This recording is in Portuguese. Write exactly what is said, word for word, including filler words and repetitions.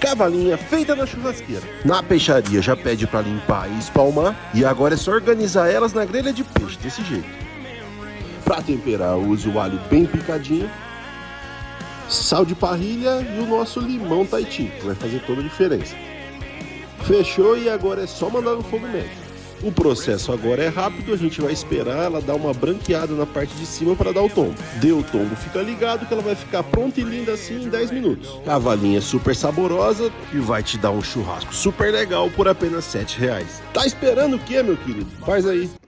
cavalinha feita na churrasqueira. Na peixaria já pede para limpar e espalmar, e agora é só organizar elas na grelha de peixe, desse jeito. Para temperar, eu uso o alho bem picadinho, sal de parrilha e o nosso limão Tahiti, que vai fazer toda a diferença. Fechou, e agora é só mandar no fogo médio. O processo agora é rápido, a gente vai esperar ela dar uma branqueada na parte de cima para dar o tombo. Deu o tombo, fica ligado que ela vai ficar pronta e linda assim em dez minutos. Cavalinha super saborosa e vai te dar um churrasco super legal por apenas sete reais. Tá esperando o quê, meu querido? Faz aí!